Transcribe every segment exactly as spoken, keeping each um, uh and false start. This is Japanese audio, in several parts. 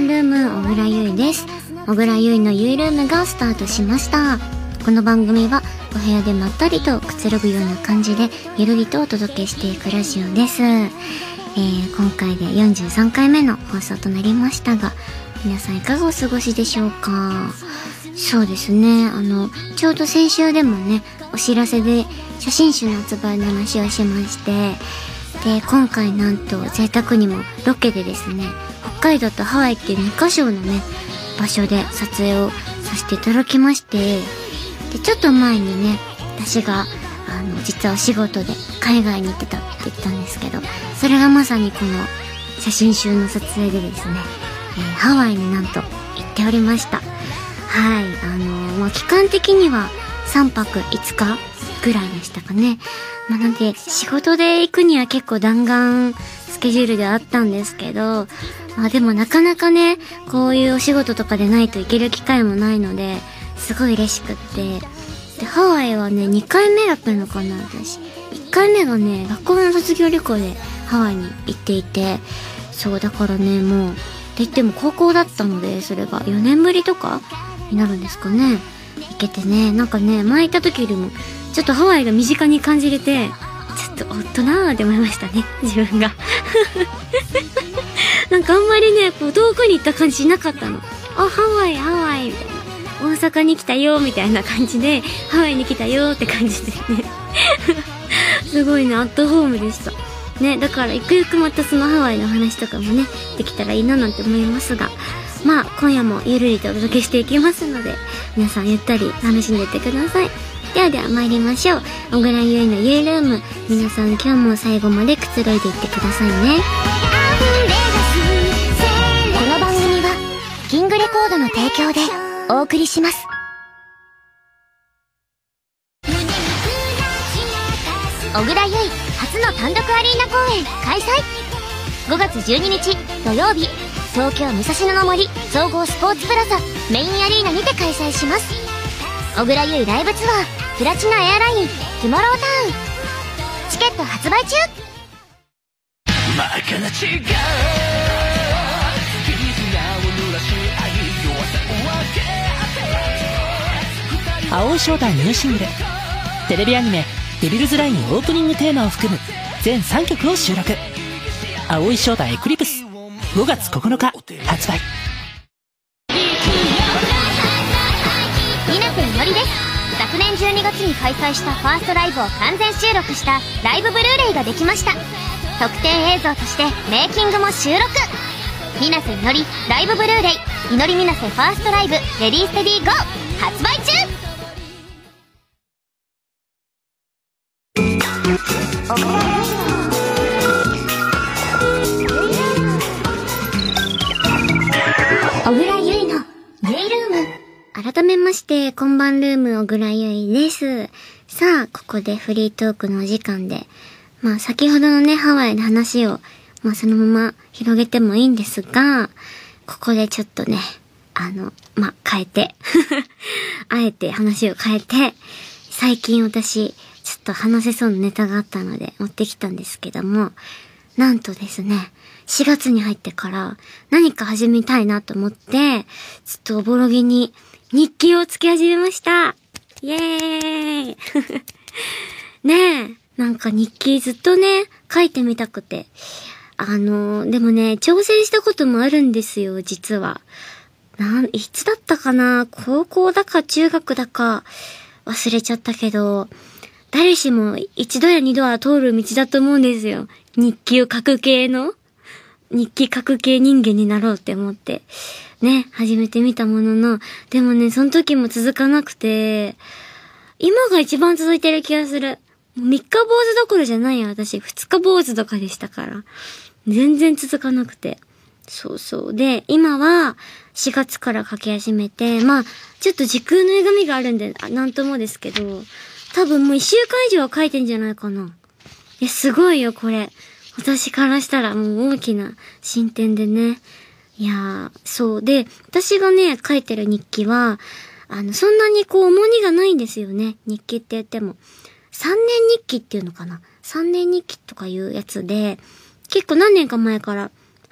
んルーム、小倉優衣です。小倉優衣のゆいルームがスタートしました。この番組はお部屋でまったりとくつろぐような感じでゆるりとお届けしていくラジオです。えー、今回でよんじゅうさんかいめの放送となりましたが、皆さんいかがお過ごしでしょうか。そうですね、あのちょうど先週でもね、お知らせで写真集の発売の話をしまして、で今回なんと贅沢にもロケでですね、北海道とハワイっていうにかしょのね場所で撮影をさせていただきまして、でちょっと前にね、私があの実はお仕事で海外に行ってたって言ったんですけど、それがまさにこの写真集の撮影でですね、えー、ハワイになんと行っておりました。はい、あのー、まあ、期間的にはさんぱくいつかぐらいでしたかね。まあ、なんで仕事で行くには結構弾丸スケジュールであったんですけど、まあでもなかなかね、こういうお仕事とかでないと行ける機会もないので、すごい嬉しくって。で、ハワイはね、にかいめだったのかな、私。いっかいめがね、学校の卒業旅行でハワイに行っていて、そうだからね、もう、って言っても高校だったので、それがよねんぶりとかになるんですかね。行けてね、なんかね、前行った時よりも、ちょっとハワイが身近に感じれて、ちょっとおっとなーって思いましたね、自分が。なんかあんまりね、こう遠くに行った感じしなかったの。あ、ハワイ、ハワイ、みたいな。大阪に来たよ、みたいな感じで、ハワイに来たよって感じでね。すごいね、アットホームでした。ね、だからゆくゆくまたそのハワイの話とかもね、できたらいいななんて思いますが、まあ、今夜もゆるりとお届けしていきますので、皆さんゆったり楽しんでいってください。ではでは参りましょう。小倉優衣のゆいルーム。皆さん今日も最後までくつろいでいってくださいね。この番組はキングレコードの提供でお送りします。小倉優衣初の単独アリーナ公演開催。ごがつじゅうににち土曜日、東京武蔵野の森総合スポーツプラザメインアリーナにて開催します。小倉優衣ライブツアープラチナエアライントゥモロータウン、チケット発売中。 青井翔太ニューシングル、テレビアニメ「デビルズライン」オープニングテーマを含む全さんきょくを収録。青井翔太エクリプス、ごがつここのか発売。 水瀬みのりです。昨年じゅうにがつに開催したファーストライブを完全収録したライブブルーレイができました。特典映像としてメイキングも収録。水瀬みのりライブブルーレイ、みのり水瀬ファーストライブレディーステディーゴー発売中。小倉優衣のゆいルーム。改めまして、こんばんルーム小倉優衣です。さあ、ここでフリートークのお時間で、まあ先ほどのね、ハワイの話を、まあそのまま広げてもいいんですが、ここでちょっとね、あの、まあ変えて、あえて話を変えて、最近私、ちょっと話せそうなネタがあったので持ってきたんですけども、なんとですね、しがつに入ってから何か始めたいなと思って、ちょっとおぼろげに日記をつけ始めました。イエーイねえ、なんか日記ずっとね、書いてみたくて。あの、でもね、挑戦したこともあるんですよ、実は。なん、いつだったかな、高校だか中学だか忘れちゃったけど、誰しも一度や二度は通る道だと思うんですよ。日記を書く系の日記書く系人間になろうって思って。ね、始めてみたものの、でもね、その時も続かなくて、今が一番続いてる気がする。三日坊主どころじゃないよ、私。二日坊主とかでしたから。全然続かなくて。そうそう。で、今はしがつから書き始めて、まあ、ちょっと時空の歪みがあるんで、なんともですけど、多分もう一週間以上は書いてんじゃないかな。いや、すごいよ、これ。私からしたらもう大きな進展でね。いやー、そう。で、私がね、書いてる日記は、あの、そんなにこう重荷がないんですよね。日記って言っても。さんねん日記っていうのかな。さんねん日記とかいうやつで、結構何年か前から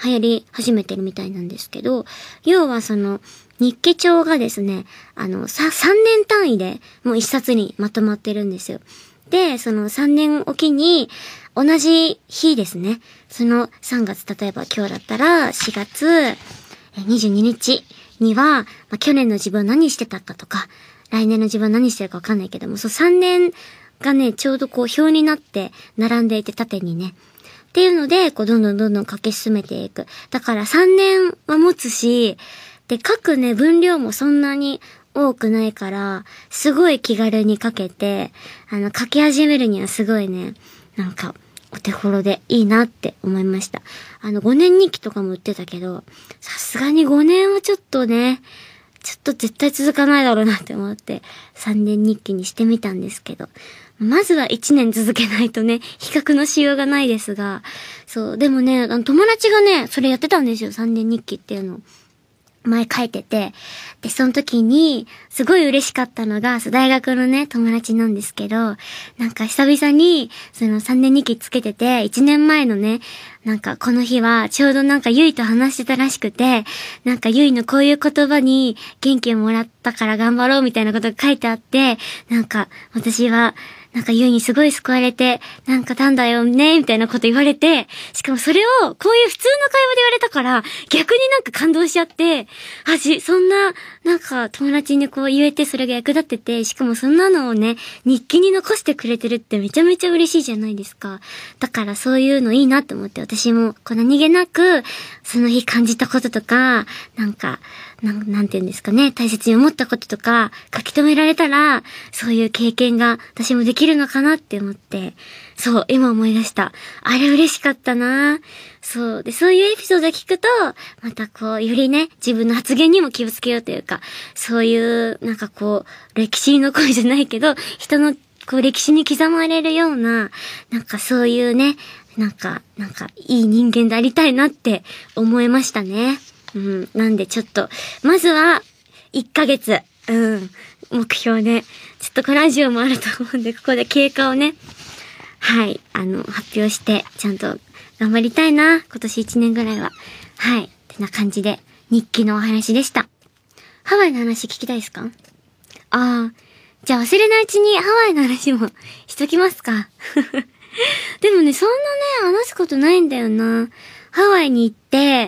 流行り始めてるみたいなんですけど、要はその、日記帳がですね、あの、さ、さんねん単位でもう一冊にまとまってるんですよ。で、そのさんねんおきに、同じ日ですね。そのさんがつ、例えば今日だったらしがつにじゅうににちには、まあ、去年の自分は何してたかとか、来年の自分は何してるかわかんないけども、そうさんねんがね、ちょうどこう表になって並んでいて縦にね。っていうので、こうどんどんどんどん書き進めていく。だからさんねんは持つし、で、書くね、分量もそんなに多くないから、すごい気軽に書けて、あの、書き始めるにはすごいね、なんか、お手頃でいいなって思いました。あの、ごねん日記とかも売ってたけど、さすがにごねんはちょっとね、ちょっと絶対続かないだろうなって思って、さんねん日記にしてみたんですけど、まずはいちねん続けないとね、比較のしようがないですが、そう、でもね、あの友達がね、それやってたんですよ、さんねん日記っていうのを。前書いてて、で、その時に、すごい嬉しかったのが、大学のね、友達なんですけど、なんか久々に、そのさんねん日記つけてて、いちねんまえのね、なんかこの日は、ちょうどなんかゆいと話してたらしくて、なんかゆいのこういう言葉に元気をもらったから頑張ろうみたいなことが書いてあって、なんか私は、なんかゆいにすごい救われて、なんかたんだよね、みたいなこと言われて、しかもそれを、こういう普通の会話で言われたから、逆になんか感動しちゃって、あじ、そんな、なんか友達にこう言えてそれが役立ってて、しかもそんなのをね、日記に残してくれてるってめちゃめちゃ嬉しいじゃないですか。だからそういうのいいなって思って、私もこう何気なく、その日感じたこととか、なんか、なん、なんて言うんですかね、大切に思ったこととか、書き留められたら、そういう経験が私もできるのかなって思って、そう、今思い出した。あれ嬉しかったな。そう。で、そういうエピソードを聞くと、またこう、よりね、自分の発言にも気をつけようというか、そういう、なんかこう、歴史に残るじゃないけど、人のこう、歴史に刻まれるような、なんかそういうね、なんか、なんか、いい人間でありたいなって思いましたね。うん。なんでちょっと、まずは、いっかげつ、うん、目標ね。ちょっとこのラジオもあると思うんで、ここで経過をね、はい、あの、発表して、ちゃんと頑張りたいな。今年いちねんぐらいは。はい。ってな感じで、日記のお話でした。ハワイの話聞きたいですか？ああ、じゃあ忘れないうちにハワイの話もしときますか。でもね、そんなね、話すことないんだよな。ハワイに行って、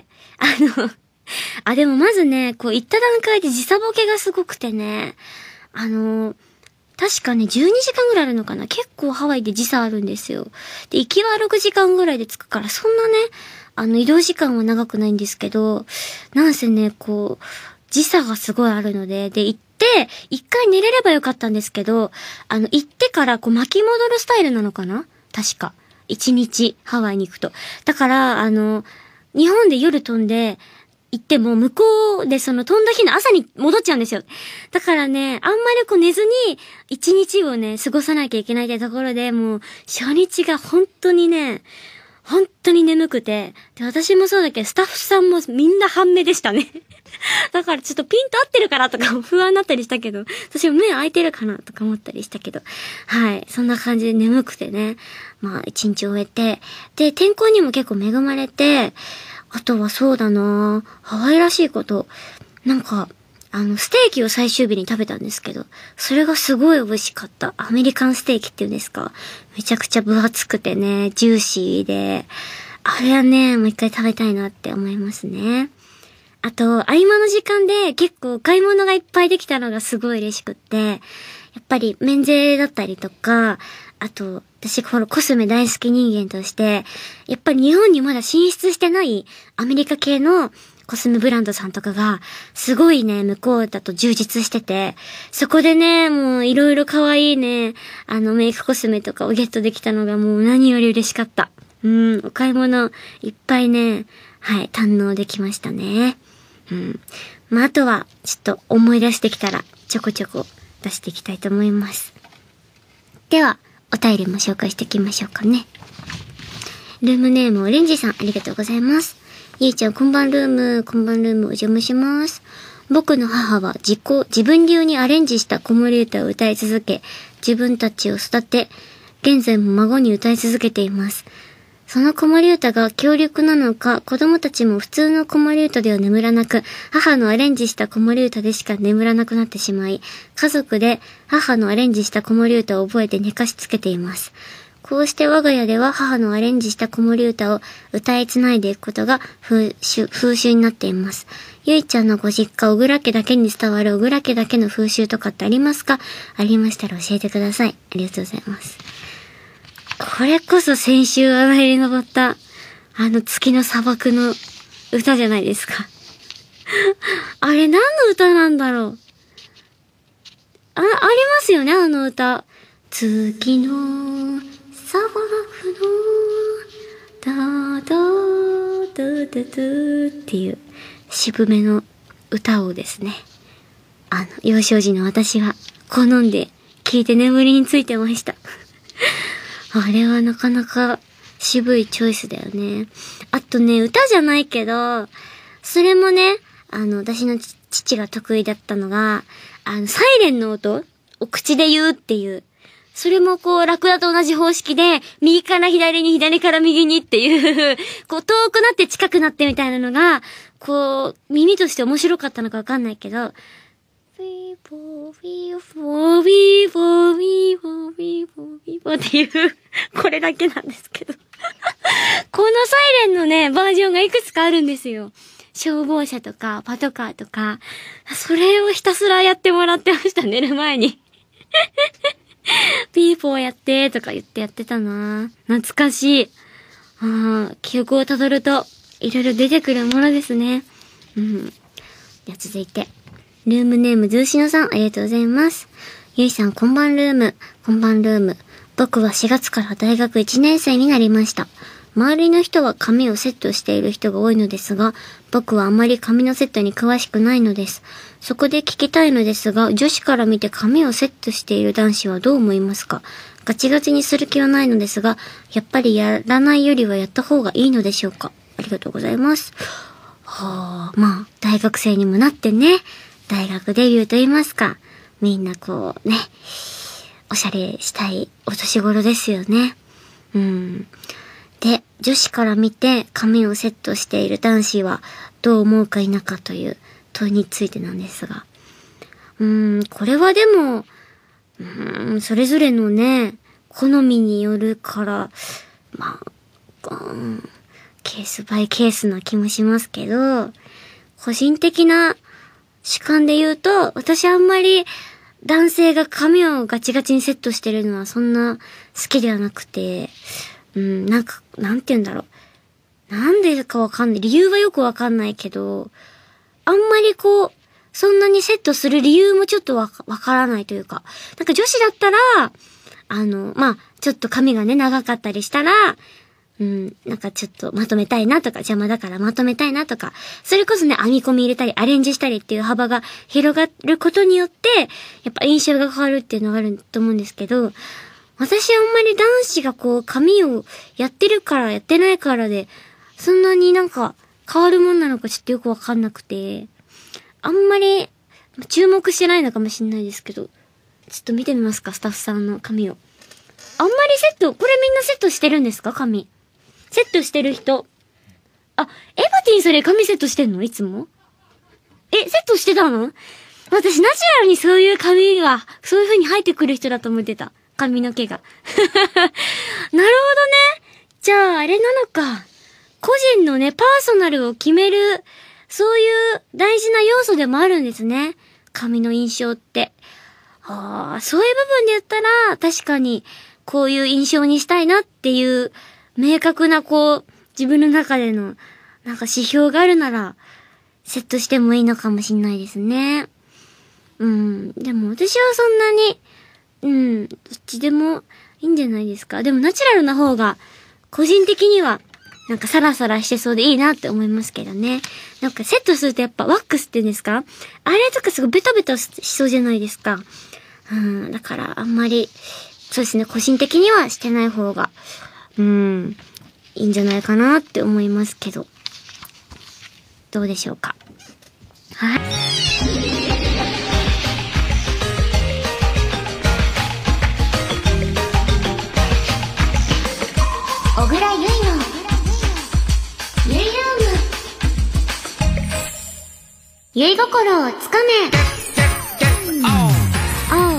あの、あ、でもまずね、こう行った段階で時差ボケがすごくてね、あの、確かね、じゅうにじかんぐらいあるのかな。結構ハワイで時差あるんですよ。で、行きはろくじかんぐらいで着くから、そんなね、あの、移動時間は長くないんですけど、なんせね、こう、時差がすごいあるので、で、行って、一回寝れればよかったんですけど、あの、行ってからこう巻き戻るスタイルなのかな？確か。一日、ハワイに行くと。だから、あの、日本で夜飛んで、行っても向こうでその飛んだ日の朝に戻っちゃうんですよ。だからね、あんまりこう寝ずに一日をね、過ごさなきゃいけないってところで、もう初日が本当にね、本当に眠くて、で、私もそうだけど、スタッフさんもみんな半目でしたね。だからちょっとピント合ってるからとか不安になったりしたけど、私も目開いてるかなとか思ったりしたけど、はい、そんな感じで眠くてね、まあ一日終えて、で、天候にも結構恵まれて、あとはそうだなぁ、ハワイらしいこと、なんか、あの、ステーキを最終日に食べたんですけど、それがすごい美味しかった。アメリカンステーキっていうんですか？めちゃくちゃ分厚くてね、ジューシーで、あれはね、もう一回食べたいなって思いますね。あと、合間の時間で結構買い物がいっぱいできたのがすごい嬉しくって、やっぱり免税だったりとか、あと、私このコスメ大好き人間として、やっぱり日本にまだ進出してないアメリカ系のコスメブランドさんとかが、すごいね、向こうだと充実してて、そこでね、もういろいろ可愛いね、あのメイクコスメとかをゲットできたのがもう何より嬉しかった。うん、お買い物いっぱいね、はい、堪能できましたね。うん。まあ、あとは、ちょっと思い出してきたら、ちょこちょこ出していきたいと思います。では、お便りも紹介していきましょうかね。ルームネームオレンジさん、ありがとうございます。ゆいちゃん、こんばんルーム、こんばんルーム、お邪魔します。僕の母は自己、自分流にアレンジした子守歌を歌い続け、自分たちを育て、現在も孫に歌い続けています。 その子守歌が強力なのか、子供たちも普通の子守歌では眠らなく、母のアレンジした子守歌でしか眠らなくなってしまい、家族で母のアレンジした子守歌を覚えて寝かしつけています。こうして我が家では母のアレンジした子守歌を歌いつないでいくことが風習、風習になっています。ゆいちゃんのご実家、小倉家だけに伝わる小倉家だけの風習とかってありますか？ありましたら教えてください。ありがとうございます。これこそ先週話題に上った、あの月の砂漠の歌じゃないですか。あれ何の歌なんだろう。あ、ありますよね、あの歌。月の砂漠の、だだだだだっていう渋めの歌をですね、あの、幼少時の私は好んで聴いて眠りについてました。あれはなかなか渋いチョイスだよね。あとね、歌じゃないけど、それもね、あの、私の父が得意だったのが、あの、サイレンの音を口で言うっていう。それもこう、ラクダと同じ方式で、右から左に、左から右にっていう、こう、遠くなって近くなってみたいなのが、こう、耳として面白かったのかわかんないけど、ビーボービーボービーボービーボービーボービーボーっていう、これだけなんですけど。このサイレンのね、バージョンがいくつかあるんですよ。消防車とか、パトカーとか、それをひたすらやってもらってました、寝る前に。ピーポーやってとか言ってやってたな。懐かしい。ああ、記憶をたどると、いろいろ出てくるものですね。うん。では続いて。ルームネームズーシノさん、ありがとうございます。ゆいさん、こんばんルーム。こんばんルーム。僕はしがつから大学いちねん生になりました。周りの人は髪をセットしている人が多いのですが、僕はあまり髪のセットに詳しくないのです。そこで聞きたいのですが、女子から見て髪をセットしている男子はどう思いますか？ガチガチにする気はないのですが、やっぱりやらないよりはやった方がいいのでしょうか？ありがとうございます。はあ、まあ、大学生にもなってね、大学デビューと言いますか、みんなこうね、おしゃれしたいお年頃ですよね。うん。で、女子から見て髪をセットしている男子はどう思うか否かという問いについてなんですが。うーん、これはでも、うーん、それぞれのね、好みによるから、まあ、うん、ケースバイケースな気もしますけど、個人的な主観で言うと、私あんまり男性が髪をガチガチにセットしてるのはそんな好きではなくて、うん、なんか、なんて言うんだろう。なんでかわかんない。理由はよくわかんないけど、あんまりこう、そんなにセットする理由もちょっとわか、わからないというか。なんか女子だったら、あの、まあ、ちょっと髪がね、長かったりしたら、うん、なんかちょっとまとめたいなとか、邪魔だからまとめたいなとか、それこそね、編み込み入れたり、アレンジしたりっていう幅が広がることによって、やっぱ印象が変わるっていうのがあると思うんですけど、私あんまり男子がこう髪をやってるからやってないからでそんなになんか変わるもんなのかちょっとよくわかんなくて、あんまり注目してないのかもしれないですけど、ちょっと見てみますか、スタッフさんの髪を。あんまりセット、これみんなセットしてるんですか？髪セットしてる人。あ、エバティンそれ髪セットしてんの？いつもえ、セットしてたの？私ナチュラルにそういう髪がそういう風に生えてくる人だと思ってた。髪の毛が。なるほどね。じゃあ、あれなのか。個人のね、パーソナルを決める、そういう大事な要素でもあるんですね。髪の印象って。ああ、そういう部分で言ったら、確かに、こういう印象にしたいなっていう、明確なこう、自分の中での、なんか指標があるなら、セットしてもいいのかもしんないですね。うん。でも私はそんなに、うん、どっちでもいいんじゃないですか。でもナチュラルな方が、個人的には、なんかサラサラしてそうでいいなって思いますけどね。なんかセットするとやっぱワックスって言うんですか？あれとかすごいベタベタしそうじゃないですか。うん、だからあんまり、そうですね、個人的にはしてない方が、うん、いいんじゃないかなって思いますけど。どうでしょうか。はい。小倉優衣の酔い心をつかめ。おう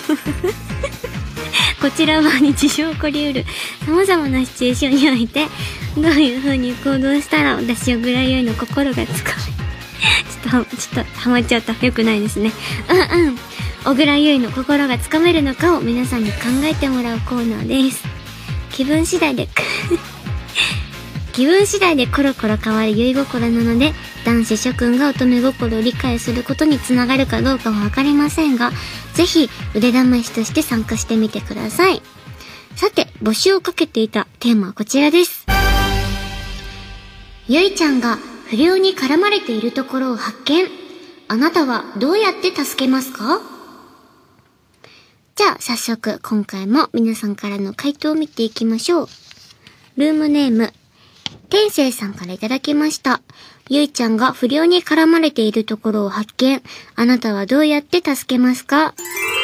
こちらは日常起こりうる様々なシチュエーションにおいて、どういう風に行動したら私小倉優衣の心がつかめちょっと、ちょっとハマっちゃった。よくないですね。うんうん。小倉優衣の心がつかめるのかを皆さんに考えてもらうコーナーです。気分次第で気分次第でコロコロ変わる酔い心なので、男子諸君が乙女心を理解することにつながるかどうかはわかりませんが、ぜひ腕試しとして参加してみてください。さて、募集をかけていたテーマはこちらです。ゆいちゃんが不良に絡まれているところを発見。あなたはどうやって助けますか？じゃあ早速今回も皆さんからの回答を見ていきましょう。ルームネーム天聖さんからいただきました。ゆいちゃんが不良に絡まれているところを発見。あなたはどうやって助けますか？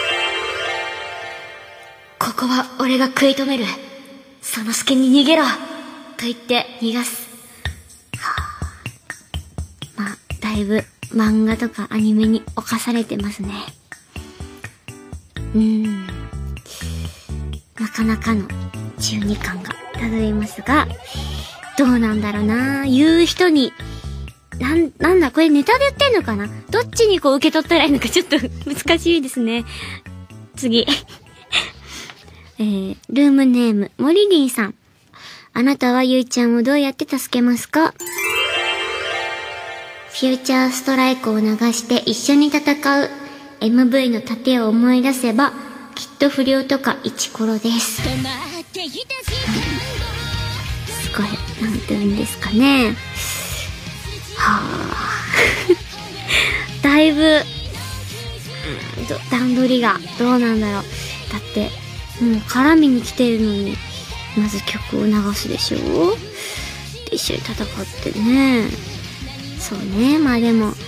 ここは俺が食い止める。その助に逃げろと言って逃がす。はあ、まあ、だいぶ漫画とかアニメに侵されてますね。うーん。なかなかの中二感が漂いますが、どうなんだろうな。言う人に、なん、なんだ、これネタで言ってんのかな？どっちにこう受け取ったらいいのかちょっと難しいですね。次。えー、ルームネーム、モリリンさん。あなたはゆいちゃんをどうやって助けますか？フューチャーストライクを流して一緒に戦う エムブイ の盾を思い出せば、きっと不良とかイチコロです。すごい、なんて言うんですかね。はぁ。だいぶ、うん、段取りがどうなんだろう。だって、もう絡みに来てるのに、まず曲を流すでしょ？で、一緒に戦ってね。そうね、まあでも、うーん、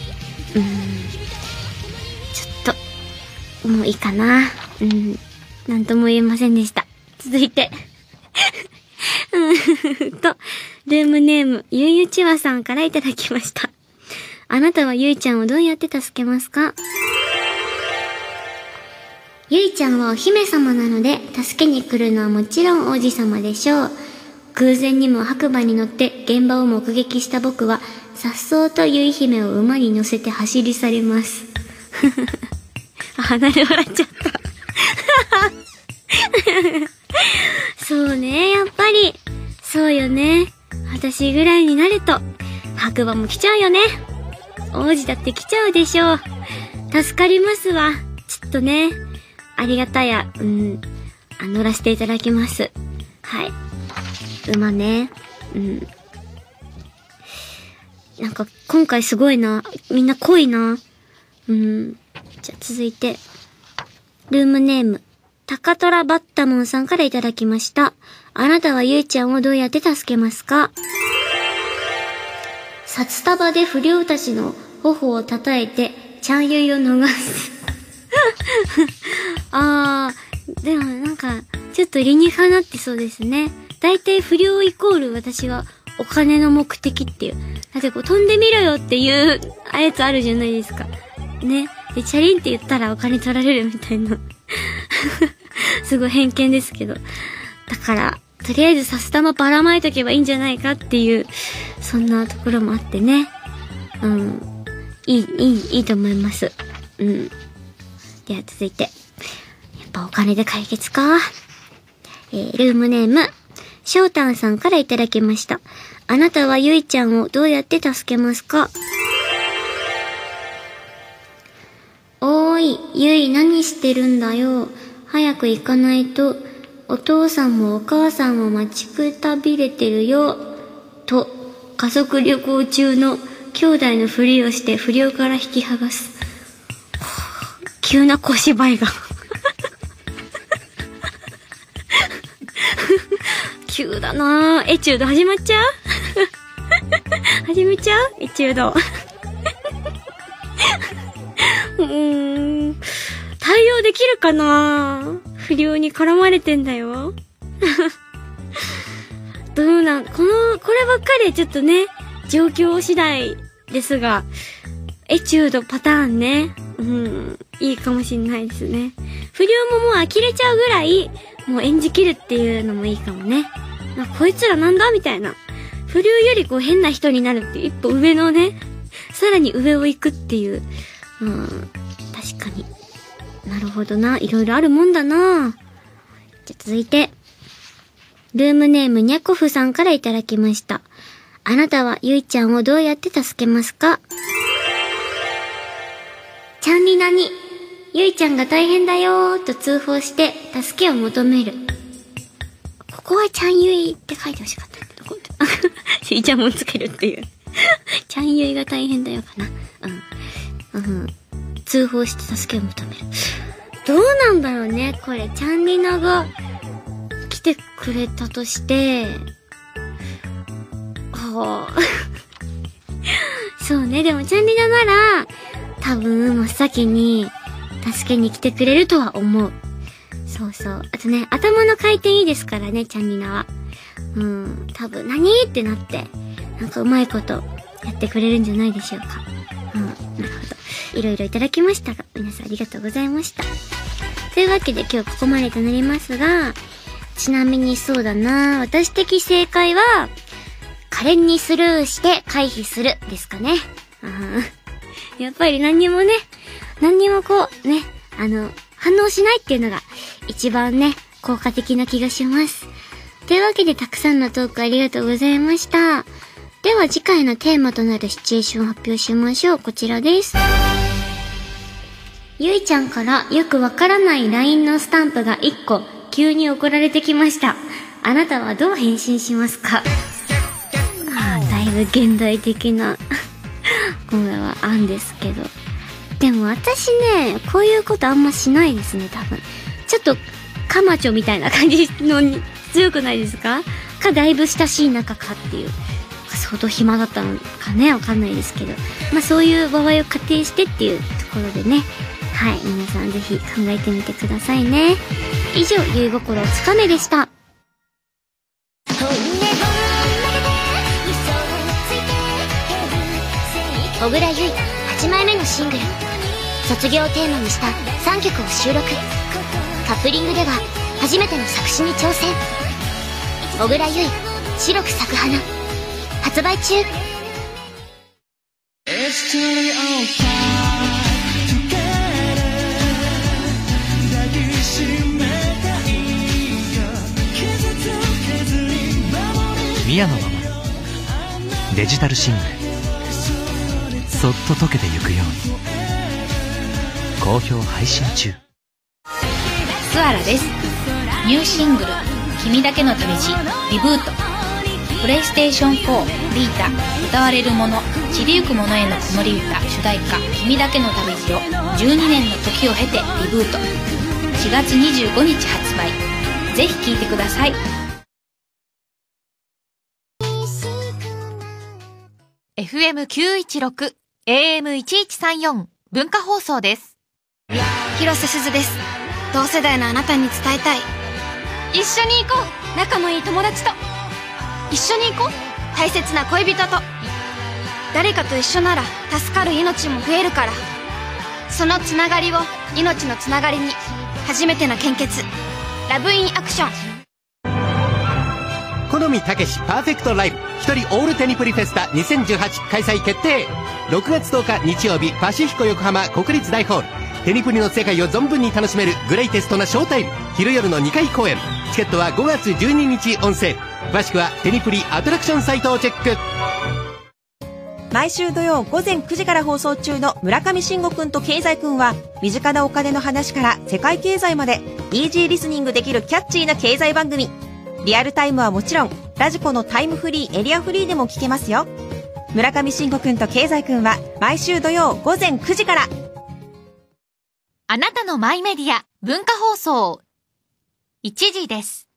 ちょっと、もういいかな。うん、なんとも言えませんでした。続いて。うんと、ルームネーム、ゆいゆちわさんからいただきました。あなたはゆいちゃんをどうやって助けますか？ゆいちゃんはお姫様なので、助けに来るのはもちろん王子様でしょう。偶然にも白馬に乗って現場を目撃した僕は、さっそうとゆい姫を馬に乗せて走り去ります。鼻で笑っちゃった。そうね、やっぱり。そうよね。私ぐらいになると、白馬も来ちゃうよね。王子だって来ちゃうでしょう。助かりますわ。ちょっとね、ありがたや、うん、あ、乗らせていただきます。はい。馬ね。うん。なんか、今回すごいな。みんな濃いな。うん。じゃあ続いて、ルームネーム、タカトラバッタモンさんからいただきました。あなたはゆいちゃんをどうやって助けますか？札束で不良たちの頬を叩いて、ちゃんゆいを逃す。あー、でもなんか、ちょっと理にかなってそうですね。だいたい不良イコール私はお金の目的っていう。だってこう飛んでみろよっていうやつあるじゃないですか。ね。で、チャリンって言ったらお金取られるみたいな。すごい偏見ですけど。だから、とりあえず札玉ばらまいとけばいいんじゃないかっていう、そんなところもあってね。うん。いい、いい、いいと思います。うん。では続いて。やっぱお金で解決か。えー、ルームネーム、しょうたんさんからいただきました。あなたはゆいちゃんをどうやって助けますか？おーい、ゆい何してるんだよ。早く行かないと、お父さんもお母さんも待ちくたびれてるよ。と、家族旅行中の兄弟のふりをして不良から引き剥がす。急な小芝居が。急だなぁ。エチュード始まっちゃう始めちゃうエチュード。うーん。対応できるかなぁ。不良に絡まれてんだよ。どうなん、この、こればっかりちょっとね、状況次第ですが、 エチュードパターンね。うん、いいかもしんないですね。不良ももう呆れちゃうぐらい、もう演じきるっていうのもいいかもね。あ、こいつらなんだみたいな。不良よりこう変な人になるっていう一歩上のね、さらに上を行くっていう。うん、確かに。なるほどな。いろいろあるもんだな。じゃ続いて。ルームネームにゃこふさんからいただきました。あなたはゆいちゃんをどうやって助けますか？ちゃんりなに、ゆいちゃんが大変だよーと通報して助けを求める。ここはちゃんゆいって書いてほしかったけど、イチャモンつけるっていう。ちゃんゆいが大変だよかな。うん。うん。通報して助けを求める。どうなんだろうね、これ。ちゃんりなが来てくれたとして、はあ。そうね、でもちゃんりななら、多分真っ先に助けに来てくれるとは思う。そうそう。あとね、頭の回転いいですからね、ちゃんりなは。うん、多分、何ってなって、なんかうまいことやってくれるんじゃないでしょうか。うん、なるほど。いろいろいただきましたが、皆さんありがとうございました。というわけで今日ここまでとなりますが、ちなみにそうだな、私的正解は、可憐にスルーして回避するですかね。うんやっぱり何にもね、何にもこう、ね、あの、反応しないっていうのが一番ね、効果的な気がします。というわけでたくさんのトークありがとうございました。では次回のテーマとなるシチュエーションを発表しましょう。こちらです。ゆいちゃんからよくわからない ライン のスタンプがいっこ急に送られてきました。あなたはどう返信しますか？あー、だいぶ現代的なこれは案ですけど。でも私ね、こういうことあんましないですね、多分。ちょっと、カマチョみたいな感じのに強くないですか？か、だいぶ親しい仲かっていう。相当暇だったのかね、わかんないですけど。まあそういう場合を仮定してっていうところでね。はい、皆さんぜひ考えてみてくださいね。以上、ゆい心をつかめでした。小倉優衣はちまいめのシングル卒業をテーマにしたさんきょくを収録。カップリングでは初めての作詞に挑戦。小倉優衣白く咲く花発売中。 宮野真守デジタルシングルそっと溶けてゆくように好評配信中。 スアラです。ニューシングル君だけの旅路リブート。プレイステーションフォービータ歌われるもの散りゆくものへの子守歌主題歌君だけの旅路をじゅうにねんの時を経てリブート。しがつにじゅうごにち発売。ぜひ聴いてください。 エフエムきゅういちろく エーエムいちいちさんよん 文化放送です。 広瀬すずです。同世代のあなたに伝えたい。一緒に行こう、仲のいい友達と。一緒に行こう、大切な恋人と。誰かと一緒なら助かる命も増えるから。そのつながりを命のつながりに。初めての献血ラブインアクション。 好みたけしパーフェクトライブ一人オールテニプリフェスタにせんじゅうはち開催決定。ろくがつとおか日曜日パシフィコ横浜国立大ホール。テニプリの世界を存分に楽しめるグレイテストなショータイム昼夜のにかい公演。チケットはごがつじゅうににちオンセール。詳しくはテニプリアトラクションサイトをチェック。 毎週土曜午前くじから放送中の村上信五くんと経済くんは身近なお金の話から世界経済までイージーリスニングできるキャッチーな経済番組。リアルタイムはもちろんラジコのタイムフリーエリアフリーでも聞けますよ。村上信五くんと経済くんは毎週土曜午前くじから。 あなたのマイメディア文化放送いちじです。